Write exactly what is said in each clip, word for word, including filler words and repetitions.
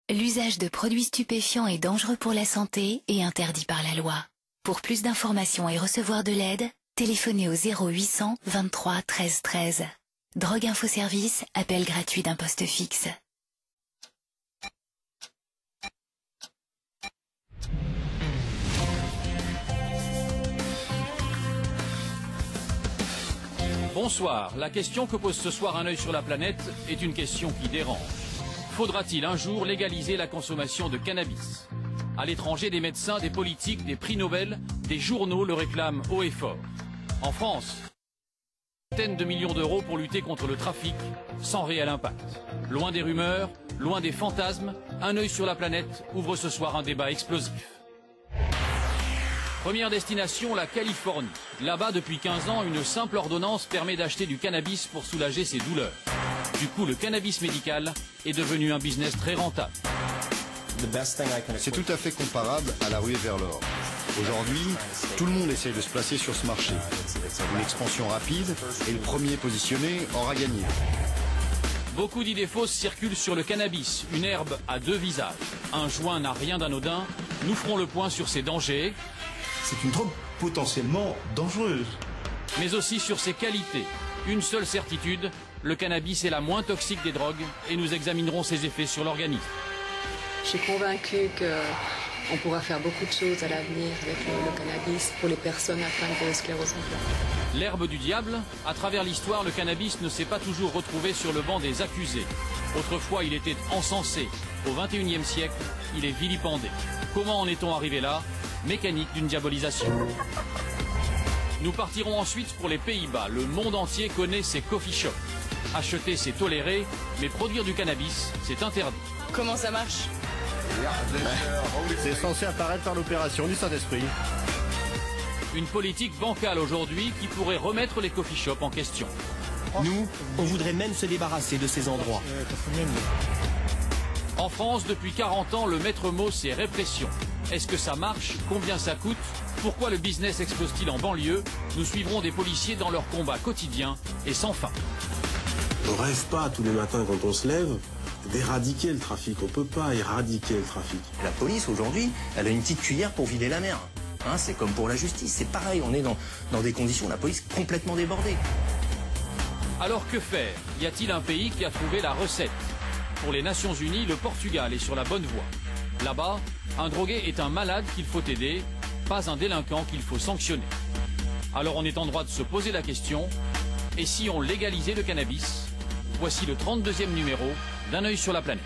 L'usage de produits stupéfiants est dangereux pour la santé et interdit par la loi. Pour plus d'informations et recevoir de l'aide, téléphonez au zéro huit cents vingt-trois treize treize. Drogue Info Service, appel gratuit d'un poste fixe. Bonsoir. La question que pose ce soir Un œil sur la planète est une question qui dérange. Faudra-t-il un jour légaliser la consommation de cannabis? À l'étranger, des médecins, des politiques, des prix Nobel, des journaux le réclament haut et fort. En France, une centaine de millions d'euros pour lutter contre le trafic, sans réel impact. Loin des rumeurs, loin des fantasmes, Un œil sur la planète ouvre ce soir un débat explosif. Première destination, la Californie. Là-bas, depuis quinze ans, une simple ordonnance permet d'acheter du cannabis pour soulager ses douleurs. Du coup, le cannabis médical est devenu un business très rentable. C'est tout à fait comparable à la ruée vers l'or. Aujourd'hui, tout le monde essaie de se placer sur ce marché. Une expansion rapide et le premier positionné aura gagné. Beaucoup d'idées fausses circulent sur le cannabis, une herbe à deux visages. Un joint n'a rien d'anodin. Nous ferons le point sur ses dangers. C'est une drogue potentiellement dangereuse. Mais aussi sur ses qualités. Une seule certitude, le cannabis est la moins toxique des drogues et nous examinerons ses effets sur l'organisme. Je suis convaincue qu'on pourra faire beaucoup de choses à l'avenir avec le, le cannabis pour les personnes atteintes de sclérose en plaques. L'herbe du diable, à travers l'histoire, le cannabis ne s'est pas toujours retrouvé sur le banc des accusés. Autrefois, il était encensé. Au vingt et unième siècle, il est vilipendé. Comment en est-on arrivé là? Mécanique d'une diabolisation. Nous partirons ensuite pour les Pays-Bas. Le monde entier connaît ses coffee shops. Acheter, c'est toléré, mais produire du cannabis, c'est interdit. Comment ça marche? C'est censé apparaître par l'opération du Saint-Esprit. Une politique bancale aujourd'hui qui pourrait remettre les coffee shops en question. Nous, on voudrait même se débarrasser de ces endroits. En France, depuis quarante ans, le maître mot, c'est répression. Est-ce que ça marche? Combien ça coûte? Pourquoi le business explose-t-il en banlieue? Nous suivrons des policiers dans leur combat quotidien et sans fin. On rêve pas tous les matins quand on se lève d'éradiquer le trafic. On peut pas éradiquer le trafic. La police aujourd'hui, elle a une petite cuillère pour vider la mer. Hein, c'est comme pour la justice, c'est pareil. On est dans, dans des conditions, la police complètement débordée. Alors que faire? Y a-t-il un pays qui a trouvé la recette? Pour les Nations Unies, le Portugal est sur la bonne voie. Là-bas, un drogué est un malade qu'il faut aider, pas un délinquant qu'il faut sanctionner. Alors on est en droit de se poser la question, et si on légalisait le cannabis? Voici le trente-deuxième numéro d'Un œil sur la planète.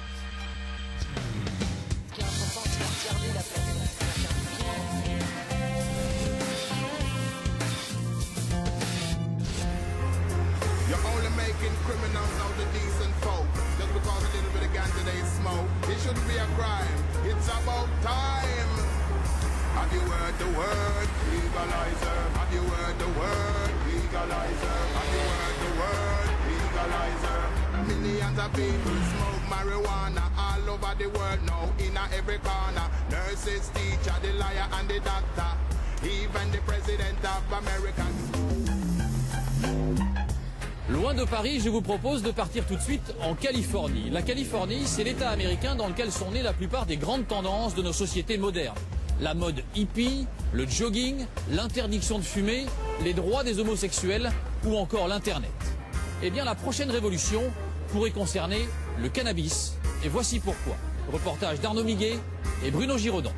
Millions of people smoke marijuana all over the world now, in every corner. Nurses, teacher, the lawyer and the doctor, even the president of America. Loin de Paris, je vous propose de partir tout de suite en Californie. La Californie, c'est l'État américain dans lequel sont nées la plupart des grandes tendances de nos sociétés modernes. La mode hippie, le jogging, l'interdiction de fumer, les droits des homosexuels ou encore l'Internet. Eh bien, la prochaine révolution pourrait concerner le cannabis. Et voici pourquoi. Reportage d'Arnaud Miguet et Bruno Giraudon.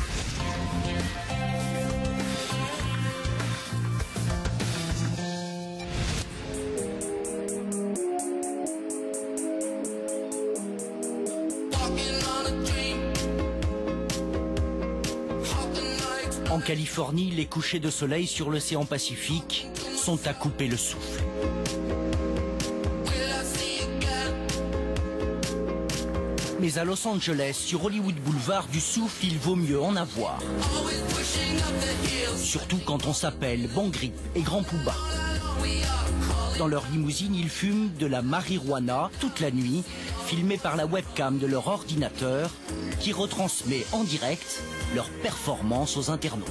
En Californie, les couchers de soleil sur l'océan Pacifique sont à couper le souffle. Mais à Los Angeles, sur Hollywood Boulevard, du souffle, il vaut mieux en avoir. Surtout quand on s'appelle Bon Grip et Grand Pouba. Dans leur limousine, ils fument de la marijuana toute la nuit, filmée par la webcam de leur ordinateur, qui retransmet en direct leur performance aux internautes.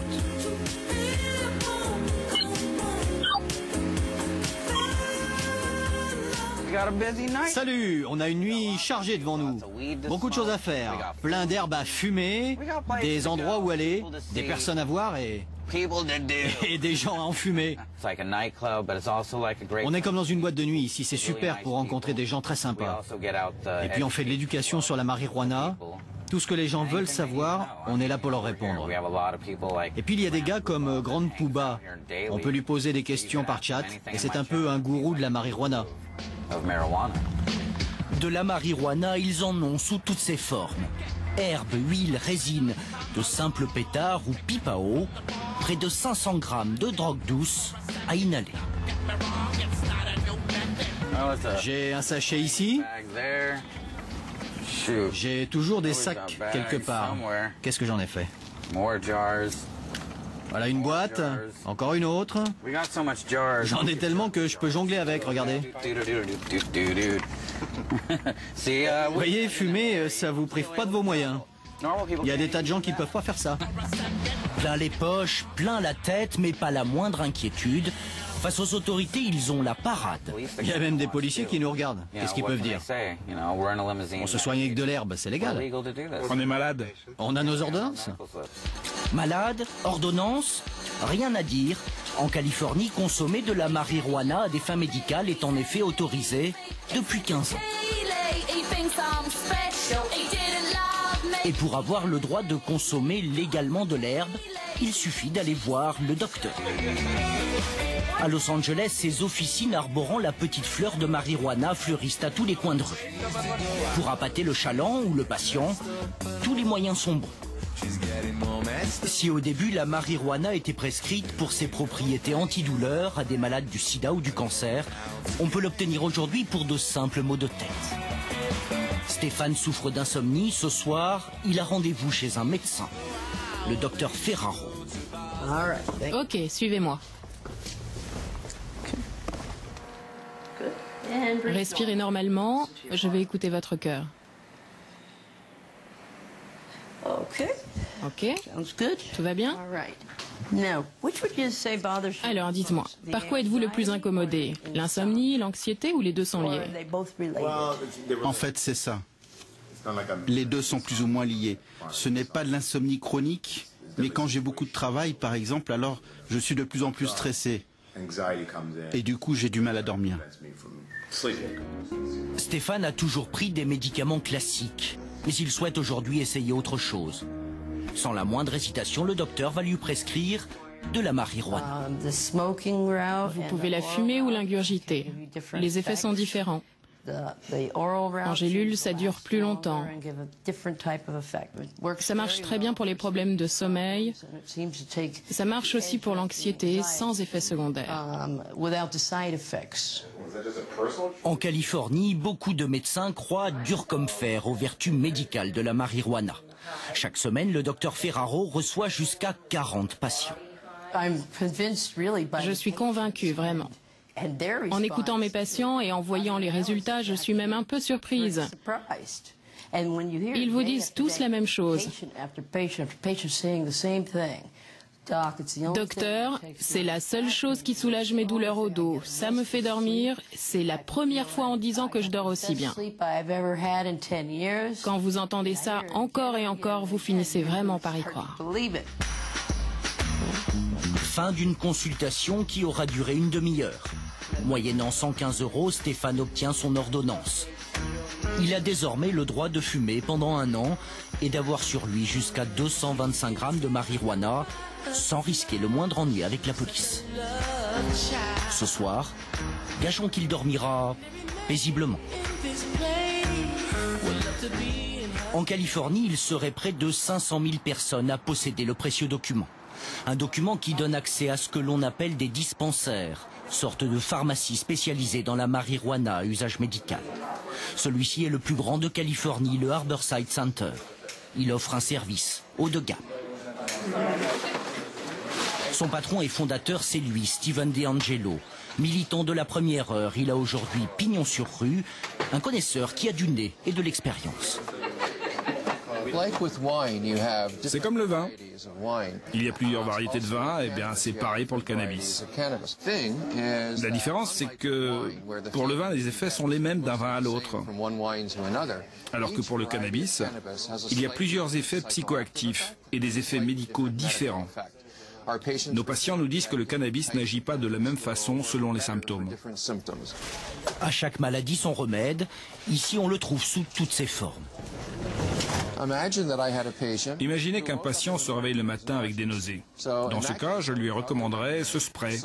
Salut, on a une nuit chargée devant nous. Beaucoup de choses à faire. Plein d'herbes à fumer, des endroits où aller, des personnes à voir et... et des gens à enfumer. On est comme dans une boîte de nuit ici, c'est super pour rencontrer des gens très sympas. Et puis on fait de l'éducation sur la marijuana. Tout ce que les gens veulent savoir, on est là pour leur répondre. Et puis il y a des gars comme Grande Pouba. On peut lui poser des questions par chat et c'est un peu un gourou de la marijuana. De la marijuana, ils en ont sous toutes ses formes. Herbes, huile, résine, de simples pétards ou pipes à eau, près de cinq cents grammes de drogue douce à inhaler. J'ai un sachet ici. J'ai toujours des sacs quelque part. Qu'est-ce que j'en ai fait? Voilà une boîte, encore une autre. J'en ai tellement que je peux jongler avec, regardez. Vous voyez, fumer, ça vous prive pas de vos moyens. Il y a des tas de gens qui peuvent pas faire ça. Plein les poches, plein la tête, mais pas la moindre inquiétude. Face aux autorités, ils ont la parade. Il y a même des policiers qui nous regardent. Qu'est-ce qu'ils peuvent dire? On se soigne avec de l'herbe, c'est légal. On est malade. On a nos ordonnances. Malade, ordonnance, rien à dire. En Californie, consommer de la marijuana à des fins médicales est en effet autorisé depuis quinze ans. Et pour avoir le droit de consommer légalement de l'herbe, il suffit d'aller voir le docteur. À Los Angeles, ces officines arborant la petite fleur de marijuana fleurissent à tous les coins de rue. Pour appâter le chaland ou le patient, tous les moyens sont bons. Si au début la marijuana était prescrite pour ses propriétés antidouleurs à des malades du sida ou du cancer, on peut l'obtenir aujourd'hui pour de simples maux de tête. Stéphane souffre d'insomnie. Ce soir, il a rendez-vous chez un médecin, le docteur Ferraro. Ok, suivez-moi. Respirez normalement, je vais écouter votre cœur. Ok, tout va bien? Alors, dites-moi, par quoi êtes-vous le plus incommodé? L'insomnie, l'anxiété ou les deux sont liés? En fait, c'est ça. Les deux sont plus ou moins liés. Ce n'est pas de l'insomnie chronique, mais quand j'ai beaucoup de travail, par exemple, alors je suis de plus en plus stressé. Et du coup, j'ai du mal à dormir. Stéphane a toujours pris des médicaments classiques, mais il souhaite aujourd'hui essayer autre chose. Sans la moindre hésitation, le docteur va lui prescrire de la marijuana. Vous pouvez la fumer ou l'ingurgiter. Les effets sont différents. En gélule, ça dure plus longtemps. Ça marche très bien pour les problèmes de sommeil. Ça marche aussi pour l'anxiété, sans effet secondaire. En Californie, beaucoup de médecins croient dur comme fer aux vertus médicales de la marijuana. Chaque semaine, le docteur Ferraro reçoit jusqu'à quarante patients. Je suis convaincue, vraiment. En écoutant mes patients et en voyant les résultats, je suis même un peu surprise. Ils vous disent tous la même chose. Docteur, c'est la seule chose qui soulage mes douleurs au dos. Ça me fait dormir. C'est la première fois en dix ans que je dors aussi bien. Quand vous entendez ça encore et encore, vous finissez vraiment par y croire. Fin d'une consultation qui aura duré une demi-heure. Moyennant cent quinze euros, Stéphane obtient son ordonnance. Il a désormais le droit de fumer pendant un an et d'avoir sur lui jusqu'à deux cent vingt-cinq grammes de marijuana sans risquer le moindre ennui avec la police. Ce soir, gageons qu'il dormira paisiblement. En Californie, il serait près de cinq cent mille personnes à posséder le précieux document. Un document qui donne accès à ce que l'on appelle des dispensaires, sorte de pharmacie spécialisée dans la marijuana à usage médical. Celui-ci est le plus grand de Californie, le Harborside Center. Il offre un service haut de gamme. Son patron et fondateur, c'est lui, Steven DeAngelo. Militant de la première heure, il a aujourd'hui pignon sur rue, un connaisseur qui a du nez et de l'expérience. C'est comme le vin. Il y a plusieurs variétés de vin, et bien c'est pareil pour le cannabis. La différence, c'est que pour le vin, les effets sont les mêmes d'un vin à l'autre. Alors que pour le cannabis, il y a plusieurs effets psychoactifs et des effets médicaux différents. Nos patients nous disent que le cannabis n'agit pas de la même façon selon les symptômes. À chaque maladie son remède. Ici, on le trouve sous toutes ses formes. Imaginez qu'un patient se réveille le matin avec des nausées. Dans ce cas, je lui recommanderais ce spray.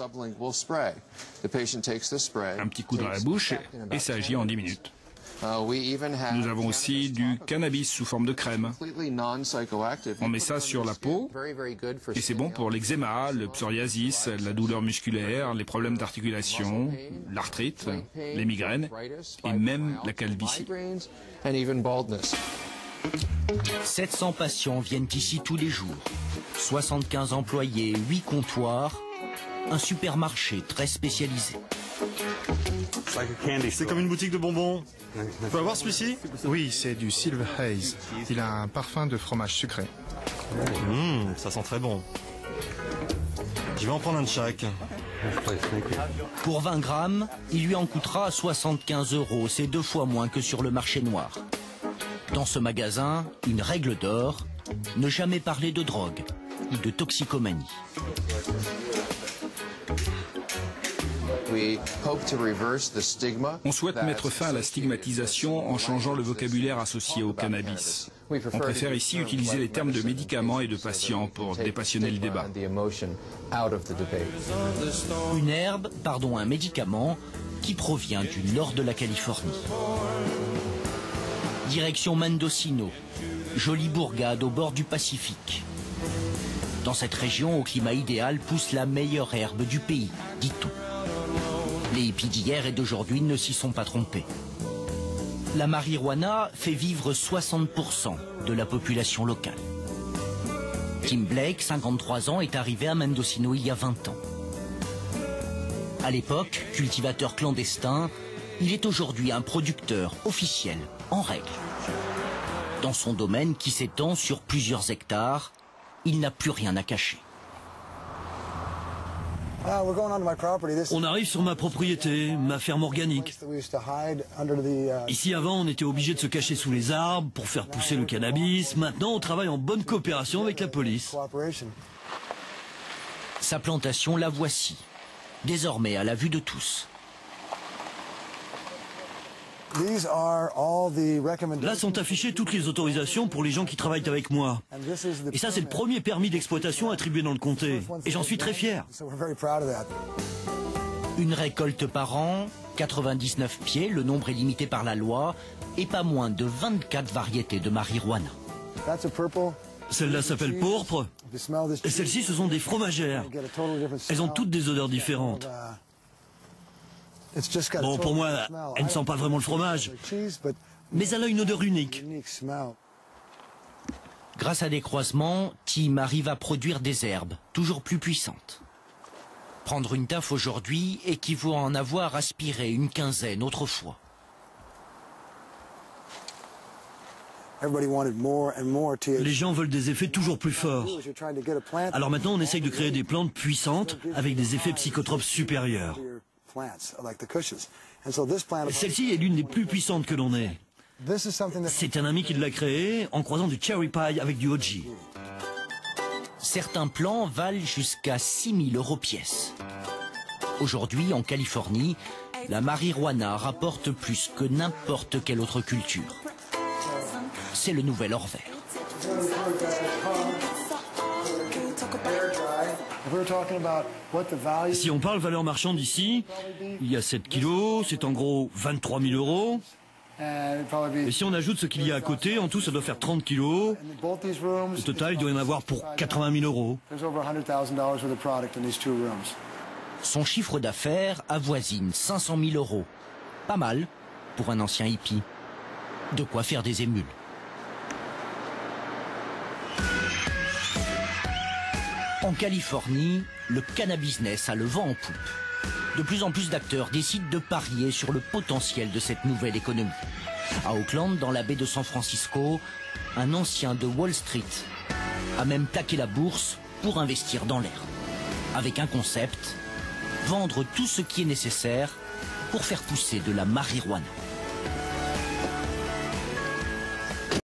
Un petit coup dans la bouche et ça agit en dix minutes. Nous avons aussi du cannabis sous forme de crème. On met ça sur la peau et c'est bon pour l'eczéma, le psoriasis, la douleur musculaire, les problèmes d'articulation, l'arthrite, les migraines et même la calvitie. sept cents patients viennent ici tous les jours. soixante-quinze employés, huit comptoirs, un supermarché très spécialisé. C'est comme une boutique de bonbons. On peut avoir celui-ci? Oui, c'est du Silver Haze. Il a un parfum de fromage sucré. Mmh, ça sent très bon. Je vais en prendre un de chaque. Pour vingt grammes, il lui en coûtera soixante-quinze euros. C'est deux fois moins que sur le marché noir. Dans ce magasin, une règle d'or, ne jamais parler de drogue ou de toxicomanie. On souhaite mettre fin à la stigmatisation en changeant le vocabulaire associé au cannabis. On préfère ici utiliser les termes de médicaments et de patients pour dépassionner le débat. Une herbe, pardon, un médicament qui provient du nord de la Californie. Direction Mendocino, jolie bourgade au bord du Pacifique. Dans cette région, au climat idéal, pousse la meilleure herbe du pays, dit-on. Les hippies d'hier et d'aujourd'hui ne s'y sont pas trompés. La marijuana fait vivre soixante pour cent de la population locale. Tim Blake, cinquante-trois ans, est arrivé à Mendocino il y a vingt ans. À l'époque, cultivateur clandestin, il est aujourd'hui un producteur officiel, en règle. Dans son domaine qui s'étend sur plusieurs hectares, il n'a plus rien à cacher. On arrive sur ma propriété, ma ferme organique. Ici avant, on était obligé de se cacher sous les arbres pour faire pousser le cannabis. Maintenant, on travaille en bonne coopération avec la police. Sa plantation, la voici. Désormais à la vue de tous. Là sont affichées toutes les autorisations pour les gens qui travaillent avec moi. Et ça, c'est le premier permis d'exploitation attribué dans le comté. Et j'en suis très fier. Une récolte par an, quatre-vingt-dix-neuf pieds, le nombre est limité par la loi, et pas moins de vingt-quatre variétés de marijuana. Celle-là s'appelle pourpre. Et celles-ci, ce sont des fromagères. Elles ont toutes des odeurs différentes. Bon, pour moi, elle ne sent pas vraiment le fromage, mais elle a une odeur unique. Grâce à des croisements, Tim arrive à produire des herbes, toujours plus puissantes. Prendre une taffe aujourd'hui équivaut à en avoir aspiré une quinzaine autrefois. Les gens veulent des effets toujours plus forts. Alors maintenant, on essaye de créer des plantes puissantes avec des effets psychotropes supérieurs. Celle-ci est l'une des plus puissantes que l'on ait. C'est un ami qui l'a créée en croisant du cherry pie avec du O G. Certains plants valent jusqu'à six mille euros pièce. Aujourd'hui, en Californie, la marijuana rapporte plus que n'importe quelle autre culture. C'est le nouvel or vert. Si on parle valeur marchande ici, il y a sept kilos, c'est en gros vingt-trois mille euros. Et si on ajoute ce qu'il y a à côté, en tout ça doit faire trente kilos. Au total, il doit y en avoir pour quatre-vingt mille euros. Son chiffre d'affaires avoisine cinq cent mille euros. Pas mal pour un ancien hippie. De quoi faire des émules. En Californie, le cannabis a le vent en poupe. De plus en plus d'acteurs décident de parier sur le potentiel de cette nouvelle économie. À Auckland, dans la baie de San Francisco, un ancien de Wall Street a même plaqué la bourse pour investir dans l'air. Avec un concept, vendre tout ce qui est nécessaire pour faire pousser de la marijuana.